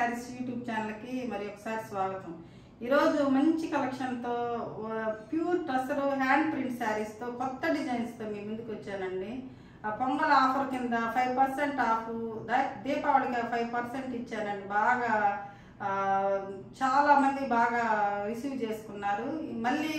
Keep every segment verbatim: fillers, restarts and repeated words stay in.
Saris YouTube ఛానల్కి మరి ఒకసారి స్వాగతం. ఈరోజు మంచి కలెక్షన్తో ప్యూర్ టసర్ హ్యాండ్ ప్రింట్ శారీస్తో కొత్త డిజైన్స్తో మీ ముందుకు వచ్చానండి. పొంగల్ ఆఫర్ కింద ఫైవ్ పర్సెంట్ ఆఫ్, దీపావళికి ఫైవ్ పర్సెంట్ ఇచ్చానండి. బాగా చాలా మంది బాగా రిసీవ్ చేసుకున్నారు. మళ్ళీ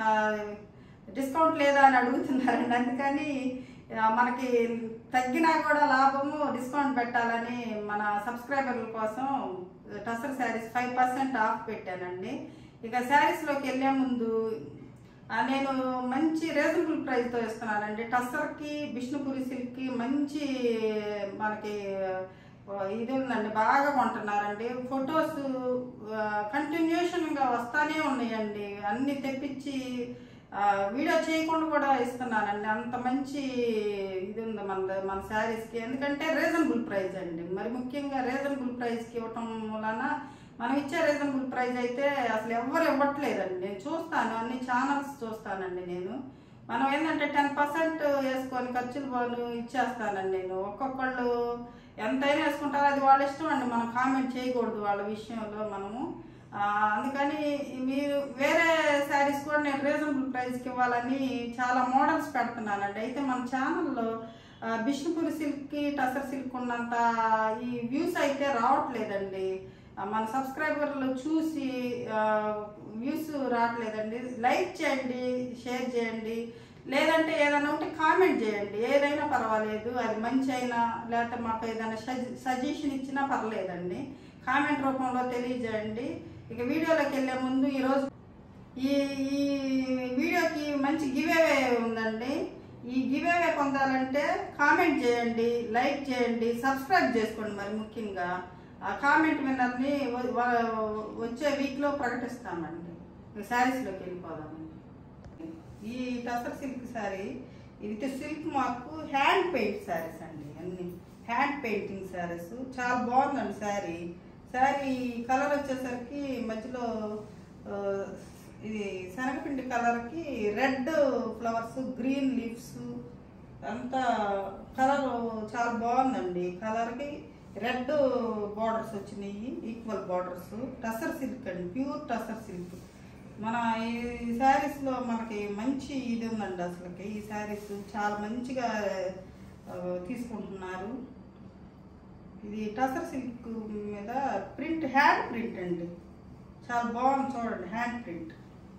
డిస్కౌంట్ లేదా అని అడుగుతున్నారండి. అందుకని మనకి తగ్గినా కూడా లాభము డిస్కౌంట్ పెట్టాలని మన సబ్స్క్రైబర్ల కోసం tussar saris five percent off పెట్టానండి. ఇక శారీస్లోకి వెళ్ళే ముందు నేను మంచి రీజనబుల్ ప్రైస్తో ఇస్తున్నానండి. టసర్కి విష్ణుపురి సిల్క్కి మంచి మనకి ఇది ఉందండి, బాగా కొంటున్నారండి. ఫొటోస్ కంటిన్యూషన్గా వస్తానే ఉన్నాయండి. అన్నీ తెప్పించి వీడియో చేయకుండా కూడా ఇస్తున్నానండి. అంత మంచి ఇది ఉంది మన మన శారీస్కి. ఎందుకంటే రీజనబుల్ ప్రైస్ అండి. మరి ముఖ్యంగా రీజనబుల్ ప్రైస్కి ఇవ్వటం వలన మనం ఇచ్చే రీజనబుల్ ప్రైస్ అయితే అసలు ఎవరు ఇవ్వట్లేదండి. నేను చూస్తాను, అన్ని ఛానల్స్ చూస్తానండి. నేను మనం ఏంటంటే టెన్ పర్సెంట్ వేసుకొని ఖర్చులు వాళ్ళు ఇచ్చేస్తానండి. నేను ఒక్కొక్కళ్ళు ఎంతైనా వేసుకుంటారో అది వాళ్ళ ఇష్టం అండి. మనం కామెంట్ చేయకూడదు వాళ్ళ విషయంలో మనము. అందుకని మీరు వేరే శారీస్ కూడా నేను రీజనబుల్ ప్రైస్కి ఇవ్వాలని చాలా మోడల్స్ పెడుతున్నానండి. అయితే మన ఛానల్లో విష్ణుపురి సిల్క్కి టసర్ సిల్క్ ఉన్నంత ఈ వ్యూస్ అయితే రావట్లేదండి. మన సబ్స్క్రైబర్లు చూసి వ్యూస్ రావట్లేదండి. లైక్ చేయండి, షేర్ చేయండి, లేదంటే ఏదైనా ఉంటే కామెంట్ చేయండి. ఏదైనా పర్వాలేదు, అది మంచి అయినా లేకపోతే మాకు ఏదైనా సజెషన్ ఇచ్చినా పర్లేదండి. కామెంట్ రూపంలో తెలియజేయండి. ఇక వీడియోలోకి వెళ్ళే ముందు ఈరోజు ఈ ఈ వీడియోకి మంచి గివేవే ఉందండి. ఈ గివేవే పొందాలంటే కామెంట్ చేయండి, లైక్ చేయండి, సబ్స్క్రైబ్ చేసుకోండి. మరి ముఖ్యంగా ఆ కామెంట్ విన్నర్ని వచ్చే వీక్లో ప్రకటిస్తామండి. శారీస్లోకి వెళ్ళిపోదామండి. ఈ టసర్ సిల్క్ శారీ ఇది silk mark hand paint saris అండి. అన్ని హ్యాండ్ పెయింటింగ్ శారీస్. చాలా బాగుందండి శారీ. శారీ కలర్ వచ్చేసరికి మధ్యలో ఇది శనగపిండి కలర్కి రెడ్ ఫ్లవర్స్, గ్రీన్ లీవ్స్, అంతా కలర్ చాలా బాగుందండి. కలర్కి రెడ్ బార్డర్స్ వచ్చినాయి, ఈక్వల్ బార్డర్స్. టసర్ సిల్క్ అండి, ప్యూర్ టసర్ సిల్క్. మన ఈ శారీస్లో మనకి మంచి ఇది ఉందండి. అసలుకి ఈ శారీస్ చాలా మంచిగా తీసుకుంటున్నారు. ఇది టసర్ సిల్క్ మీద ప్రింట్, హ్యాండ్ ప్రింట్ అండి. చాలా బాగుంది చూడండి, హ్యాండ్ ప్రింట్.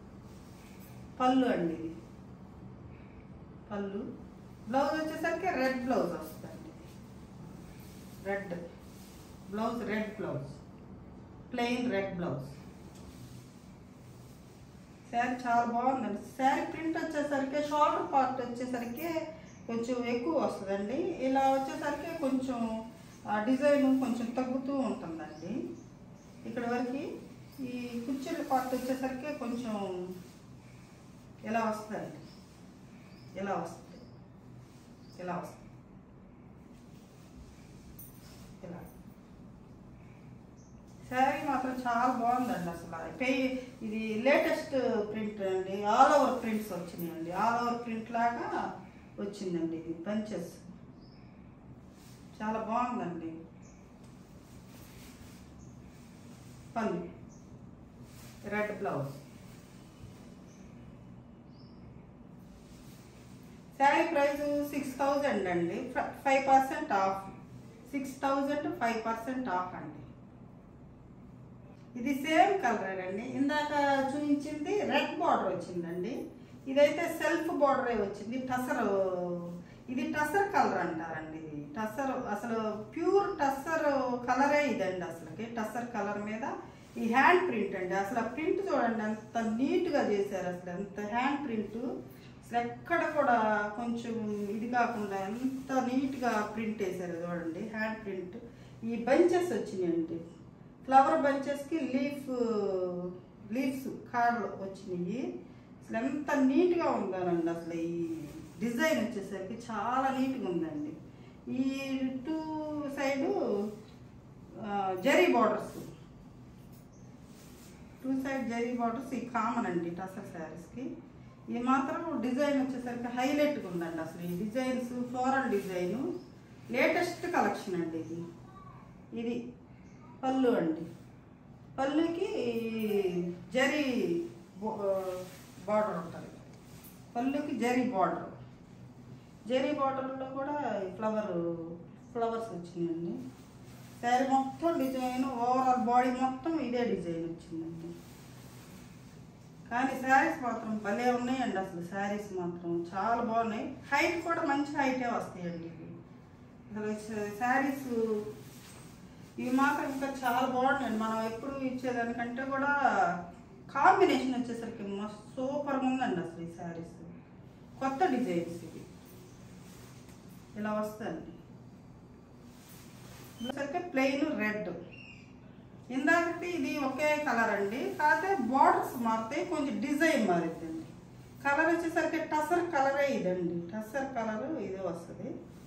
పళ్ళు అండి, ఇది పళ్ళు. బ్లౌజ్ వచ్చేసరికి రెడ్ బ్లౌజ్ వస్తుందండి. Red blouse, red blouse, plain red blouse. Sari చాలా బాగుందండి. శారీ ప్రింట్ వచ్చేసరికి షోల్డర్ పార్ట్ వచ్చేసరికి కొంచెం ఎక్కువ వస్తుందండి. ఇలా వచ్చేసరికి కొంచెం డిజైన్ కొంచెం తగ్గుతూ ఉంటుందండి. ఇక్కడ వరకు ఈ కుర్చీల పార్ట్ వచ్చేసరికి కొంచెం ఇలా వస్తుందండి. ఇలా వస్తుంది, ఇలా వస్తుంది, ఇలా. శారీ మాత్రం చాలా బాగుందండి. అసలు పే ఇది లేటెస్ట్ ప్రింట్ అండి. ఆల్ ఓవర్ ప్రింట్స్ వచ్చినాయండి. ఆల్ ఓవర్ ప్రింట్ లాగా వచ్చిందండి. ఇది బంచెస్ చాలా బాగుందండి. పళ్ళు, red blouse. Sari price six thousand అండి. Five percent off. Six thousand five percent off అండి. ఇది సేమ్ కలర్ అండి. ఇందాక చూపించింది రెడ్ బార్డర్ వచ్చిందండి. ఇదైతే సెల్ఫ్ బార్డరే వచ్చింది. టసర్, ఇది టసర్ కలర్ అంటారండి. ఇది టసర్, అసలు ప్యూర్ టసర్ కలరే ఇదండి. అసలుకి టసర్ కలర్ మీద ఈ హ్యాండ్ ప్రింట్ అండి. అసలు ఆ ప్రింట్ చూడండి ఎంత నీట్గా చేశారు. అసలు ఎంత హ్యాండ్ ప్రింట్, అసలు ఎక్కడ కూడా కొంచెం ఇది కాకుండా ఎంత నీట్గా ప్రింట్ వేశారు చూడండి, హ్యాండ్ ప్రింట్. ఈ బంచెస్ వచ్చినాయండి. ఫ్లవర్ బంచెస్కి లీఫ్ లీవ్స్ కాడలు వచ్చినాయి. అసలు ఎంత నీట్గా ఉందానండి. అసలు ఈ డిజైన్ వచ్చేసరికి చాలా నీట్గా ఉందండి. ఈ two side zari borders, two side zari borders ఈ కామన్ అండి టసర్ శారీస్కి. ఇది మాత్రం డిజైన్ వచ్చేసరికి హైలైట్గా ఉందండి. అసలు ఈ designs floral design latest collection అండి. ఇది ఇది పళ్ళు అండి, పళ్ళుకి జరీ బార్డర్ ఉంటుంది, పళ్ళుకి జరీ బార్డర్, జరీ బార్డర్లో కూడా ఫ్లవర్ ఫ్లవర్స్ వచ్చినాయండి. శారీ మొత్తం డిజైన్, ఓవరాల్ బాడీ మొత్తం ఇదే డిజైన్ వచ్చిందండి. కానీ శారీస్ మాత్రం భలే ఉన్నాయండి, అసలు శారీస్ మాత్రం చాలా బాగున్నాయి. హైట్ కూడా మంచి హైటే వస్తాయండి ఇవి. అసలు శారీస్ ఇవి మాత్రం ఇంకా చాలా బాగున్నాయండి. మనం ఎప్పుడు ఇచ్చేదానికంటే కూడా కాంబినేషన్ వచ్చేసరికి మస్తు సూపర్గా ఉందండి అసలు ఈ శారీస్. కొత్త డిజైన్స్ ఇవి ఇలా వస్తాయండి. సరికి ప్లెయిన్ రెడ్, ఇందాకటి ఇది ఒకే కలర్ అండి, కాకపోతే బార్డర్స్ మారుతాయి, కొంచెం డిజైన్ మారుద్దండి. కలర్ వచ్చేసరికి టసర్ కలరే ఇదండి, టసర్ కలర్ ఇదే వస్తుంది.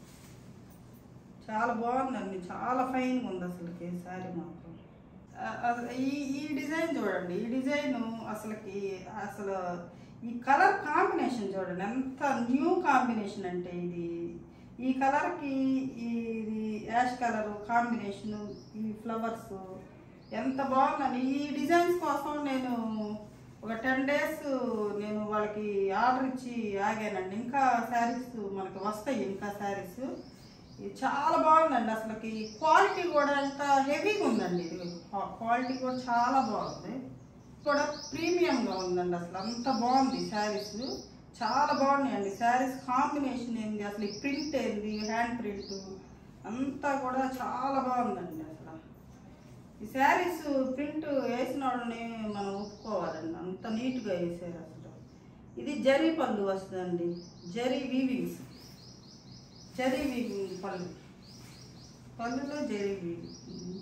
చాలా బాగుందండి, చాలా ఫైన్గా ఉంది అసలుకి శారీ మాత్రం. ఈ ఈ డిజైన్ చూడండి, ఈ డిజైన్ అసలుకి అసలు ఈ కలర్ కాంబినేషన్ చూడండి ఎంత న్యూ కాంబినేషన్ అంటే ఇది. ఈ కలర్కి ఇది యాష్ కలర్ కాంబినేషను, ఈ ఫ్లవర్స్ ఎంత బాగుందని. ఈ డిజైన్స్ కోసం నేను ఒక టెన్ డేస్ నేను వాళ్ళకి ఆర్డర్ ఇచ్చి ఆగానండి. ఇంకా శారీస్ మనకి వస్తాయి, ఇంకా శారీస్. చాలా బాగుందండి అసలుకి. క్వాలిటీ కూడా ఎంత హెవీగా ఉందండి, ఇది క్వాలిటీ కూడా చాలా బాగుంది, కూడా ప్రీమియంగా ఉందండి. అసలు అంత బాగుంది శారీస్, చాలా బాగున్నాయండి శారీస్. కాంబినేషన్ ఏంది, అసలు ఈ ప్రింట్ ఏంది, హ్యాండ్ ప్రింట్ అంతా కూడా చాలా బాగుందండి. అసలు ఈ శారీస్ ప్రింట్ వేసిన వాళ్ళని మనం ఒప్పుకోవాలండి, అంత నీట్గా వేసారు అసలు. ఇది జరీ పళ్ళు వస్తుందండి, జరీ వీవింగ్స్, జరీ వీవింగ్ పళ్ళు, పళ్ళులో జరీ వీవింగ్.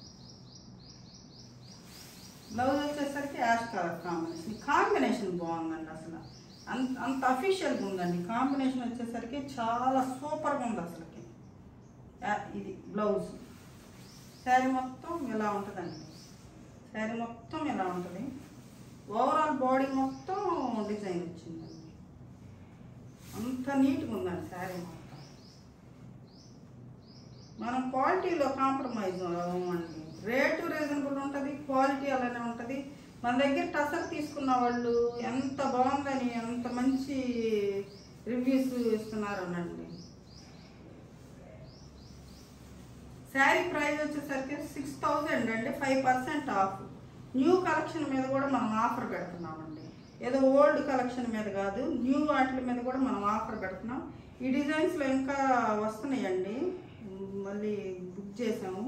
బ్లౌజ్ వచ్చేసరికి యాష్ కలర్ కాంబినేషన్, కాంబినేషన్ బాగుందండి అసలు. అంత అంత అఫీషియల్గా ఉందండి కాంబినేషన్ వచ్చేసరికి, చాలా సూపర్గా ఉంది అసలుకి. ఇది బ్లౌజ్, శారీ మొత్తం ఇలా ఉంటుందండి, శారీ మొత్తం ఇలా ఉంటుంది. ఓవరాల్ బాడీ మొత్తం డిజైన్ వచ్చిందండి, అంత నీట్గా ఉందండి శారీ మొత్తం. మనం క్వాలిటీలో కాంప్రమైజ్ అవ్వమండి, రేటు రీజనబుల్ ఉంటుంది, క్వాలిటీ అలానే ఉంటుంది. మన దగ్గర టసర్ తీసుకున్న వాళ్ళు ఎంత బాగుందని ఎంత మంచి రివ్యూస్ ఇస్తున్నారు అనండి. శారీ ప్రైస్ వచ్చేసరికి సిక్స్ థౌజండ్ అండి, five percent off. New collection మీద కూడా మనం ఆఫర్ పెడుతున్నామండి, ఏదో ఓల్డ్ కలెక్షన్ మీద కాదు, న్యూ వాటి మీద కూడా మనం ఆఫర్ పెడుతున్నాం. ఈ డిజైన్స్లో ఇంకా వస్తున్నాయండి, మళ్ళీ బుక్ చేసాము.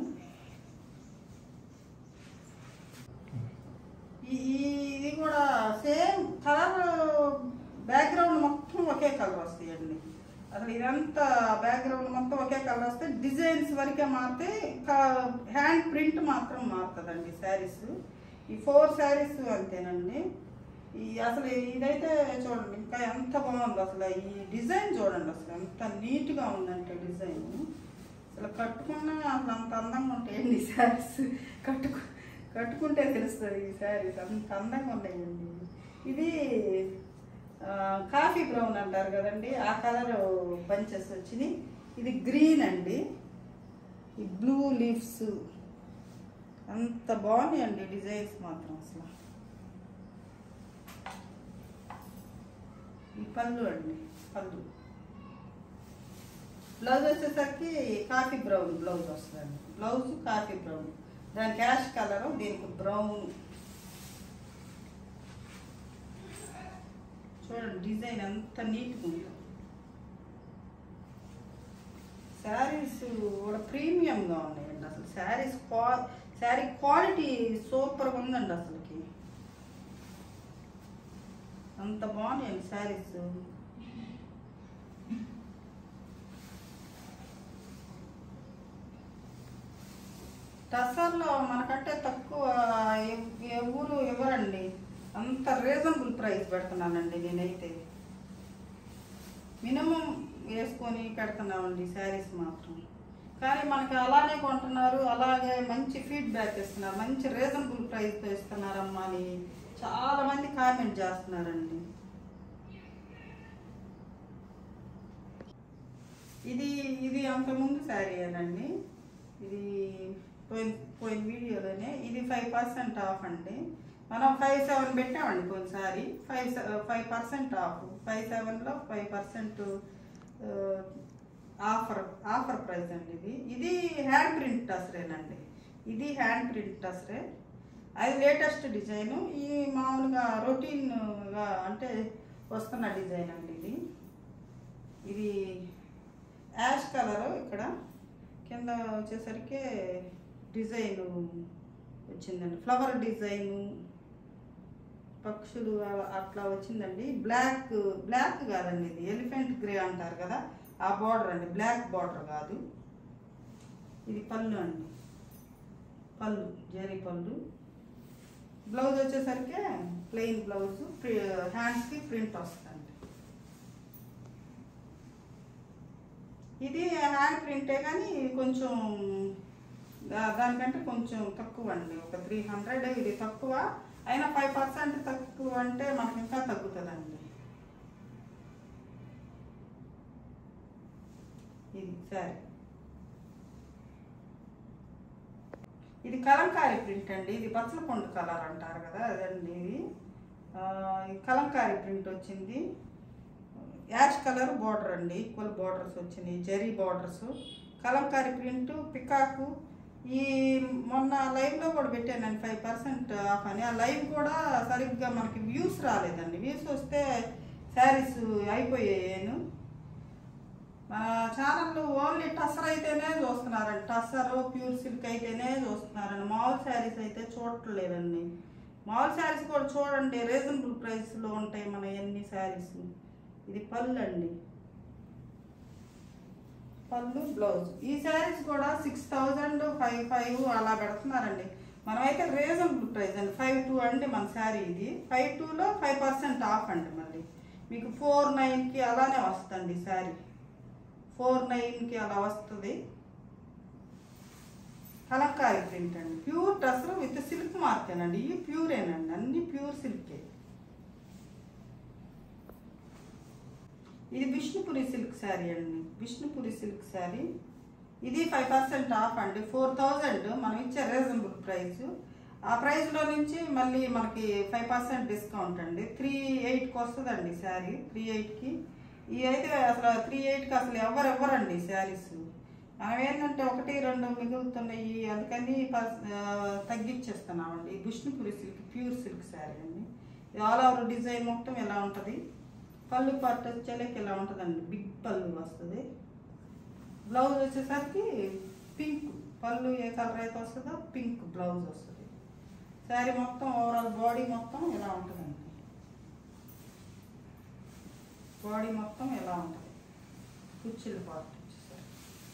ఇది కూడా సేమ్ కలర్, బ్యాక్గ్రౌండ్ మొత్తం ఒకే కలర్ వస్తాయండి. అసలు ఇదంతా బ్యాక్గ్రౌండ్ మొత్తం ఒకే కలర్ వస్తే, డిజైన్స్ వరకే మారితే హ్యాండ్ ప్రింట్ మాత్రం మారుతుందండి శారీస్. ఈ ఫోర్ శారీస్ అంతేనండి. ఈ అసలు ఇదైతే చూడండి ఇంకా ఎంత బాగుంది అసలు. ఈ డిజైన్ చూడండి అసలు ఎంత నీట్గా ఉందంటే డిజైన్. అసలు కట్టుకున్నా అసలు అంత అందంగా ఉంటాయండి ఈ శారీస్, కట్టుకు కట్టుకుంటే తెలుస్తుంది ఈ శారీస్ అంత అందంగా ఉన్నాయండి. ఇది కాఫీ బ్రౌన్ అంటారు కదండి, ఆ కలర్ బంచెస్ వచ్చినాయి. ఇది గ్రీన్ అండి, ఈ బ్లూ లీవ్స్ అంత బాగున్నాయండి డిజైన్స్ మాత్రం అసలు. ఈ పళ్ళు అండి, పళ్ళు. బ్లౌజ్ వచ్చేసరికి కాఫీ బ్రౌన్ బ్లౌజ్ వస్తుందండి, బ్లౌజ్ కాఫీ బ్రౌన్, దానికి యాష్ కలర్, దీనికి బ్రౌన్. చూడండి డిజైన్ ఎంత నీట్గా ఉందో. శారీస్ కూడా ప్రీమియంగా ఉన్నాయండి అసలు. శారీస్ క్వా శారీ క్వాలిటీ సూపర్గా ఉందండి అసలుకి, అంత బాగున్నాయండి శారీస్. టసర్లో మనకంటే తక్కువ ఎవరు ఇవ్వరండి, అంత రీజనబుల్ ప్రైస్ పెడుతున్నానండి నేనైతే. మినిమం వేసుకొని పెడుతున్నామండి శారీస్ మాత్రం. కానీ మనకి అలానే కొంటున్నారు, అలాగే మంచి ఫీడ్బ్యాక్ ఇస్తున్నారు, మంచి రీజనబుల్ ప్రైస్తో ఇస్తున్నారమ్మా అని చాలామంది కామెంట్ చేస్తున్నారండి. ఇది ఇది అంతకుముందు శారీ ఏనండి, ఇది పోయిన పోయిన వీడియోలోనే ఇది ఫైవ్ పర్సెంట్ ఆఫ్ అండి. మనం ఫైవ్ సెవెన్ పెట్టామండి పోయినసారి, five five percent off, five సెవెన్లో five percent offer offer price అండి. ఇది ఇది హ్యాండ్ ప్రింట్ టసరేనండి. ఇది హ్యాండ్ ప్రింట్ టసరే, అది లేటెస్ట్ డిజైను. ఈ మామూలుగా రొటీన్గా అంటే వస్తున్న డిజైన్ అండి. ఇది ఇది యాష్ కలరు, ఇక్కడ కింద వచ్చేసరికి డిజైను వచ్చిందండి, ఫ్లవర్ డిజైను, పక్షులు అట్లా వచ్చిందండి. బ్లాక్ బ్లాక్ కాదండి, ఇది ఎలిఫెంట్ గ్రే అంటారు కదా, ఆ బార్డర్ అండి, బ్లాక్ బార్డర్ కాదు. ఇది పళ్ళు అండి, పళ్ళు జరీ పళ్ళు. బ్లౌజ్ వచ్చేసరికి ప్లెయిన్ బ్లౌజ్, హ్యాండ్స్కి ప్రింట్ వస్తుంది. ఇది హ్యాండ్ ప్రింటే కానీ కొంచెం దానికంటే కొంచెం తక్కువ అండి, ఒక త్రీ హండ్రెడ్ ఇది తక్కువ అయినా, ఫైవ్ పర్సెంట్ తక్కువ అంటే మనకి ఇంకా తగ్గుతుందండి. ఇది సరే, ఇది కలంకారీ ప్రింట్ అండి. ఇది బచ్చలపండు కలర్ అంటారు కదా, అదండి. ఇది కలంకారీ ప్రింట్ వచ్చింది, యాష్ కలర్ బార్డర్ అండి, ఈక్వల్ బార్డర్స్ వచ్చినాయి, zari borders, Kalamkari print, peacock. ఈ మొన్న లైవ్లో కూడా పెట్టానండి ఫైవ్ పర్సెంట్ ఆఫ్ అని, ఆ లైవ్ కూడా సరిగ్గా మనకి వ్యూస్ రాలేదండి. వ్యూస్ వస్తే శారీస్ అయిపోయాను. మన ఛానల్ ఓన్లీ టసర్ అయితేనే చూస్తున్నారండి, టసర్ ప్యూర్ సిల్క్ అయితేనే చూస్తున్నారండి, మామూలు శారీస్ అయితే చూడట్లేదండి. మామూలు శారీస్ కూడా చూడండి, రీజనబుల్ ప్రైస్లో ఉంటాయి మన ఎన్ని శారీస్. ఇది పళ్ళు అండి, పళ్ళు బ్లౌజ్. ఈ శారీస్ కూడా సిక్స్ థౌజండ్ ఫైవ్ ఫైవ్ అలా పెడుతున్నారండి. మనమైతే రీజనబుల్ ప్రైస్ అండి, ఫైవ్ టూ అండి మన శారీ. ఇది ఫైవ్ టూలో ఫైవ్ పర్సెంట్ ఆఫ్ అండి. మళ్ళీ మీకు ఫోర్ నైన్కి అలానే వస్తుంది శారీ, ఫోర్ నైన్కి అలా వస్తుంది. కలంకారీ ప్రింట్ అండి, ప్యూర్ టసర్ విత్ సిల్క్ మార్కేనండి. ఇవి ప్యూరేనండి, అన్ని ప్యూర్ సిల్కే. ఇది విష్ణుపురి సిల్క్ శారీ అండి, విష్ణుపురి సిల్క్ శారీ. ఇది ఫైవ్ పర్సెంట్ ఆఫ్ అండి, ఫోర్ థౌజండ్ మనం ఇచ్చే రీజనబుల్ ప్రైస్. ఆ ప్రైస్లో నుంచి మళ్ళీ మనకి ఫైవ్ పర్సెంట్ డిస్కౌంట్ అండి, త్రీ ఎయిట్కి వస్తుందండి శారీ, త్రీ ఎయిట్కి. ఇవి అయితే అసలు త్రీ ఎయిట్కి అసలు ఎవరు ఇవ్వరండి శారీస్. మనం ఏంటంటే ఒకటి రెండు మిగులుతున్నాయి, అందుకని తగ్గించేస్తున్నామండి. ఈ Vishnupuri silk pure silk sari అండి. ఆల్ ఓవర్ డిజైన్ మొత్తం ఎలా ఉంటుంది, పళ్ళు పార్ట్ వచ్చేలాకి ఇలా ఉంటుందండి, బిగ్ పళ్ళు వస్తుంది. బ్లౌజ్ వచ్చేసరికి పింక్, పళ్ళు ఏ కలర్ అయితే వస్తుందో పింక్ బ్లౌజ్ వస్తుంది. శారీ మొత్తం ఓవరాల్ బాడీ మొత్తం ఇలా ఉంటుందండి, బాడీ మొత్తం ఎలా ఉంటుంది, కుచ్చిళ్ళు పార్ట్ వచ్చేసరికి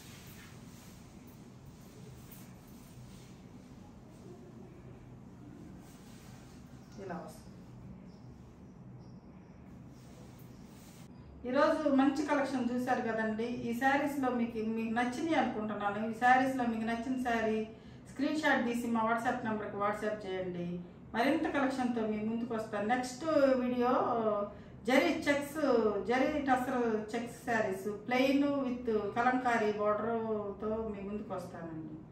ఇలా వస్తుంది. ఈరోజు మంచి కలెక్షన్ చూశారు కదండి. ఈ శారీస్లో మీకు మీకు నచ్చినాయి అనుకుంటున్నాను. ఈ శారీస్లో మీకు నచ్చిన శారీ స్క్రీన్ షాట్ తీసి మా వాట్సాప్ నెంబర్కి వాట్సాప్ చేయండి. మరింత కలెక్షన్తో మీ ముందుకు వస్తాను. Next video zari checks, zari tussar checks saris plain with Kalamkari బార్డర్తో మీ ముందుకు వస్తానండి.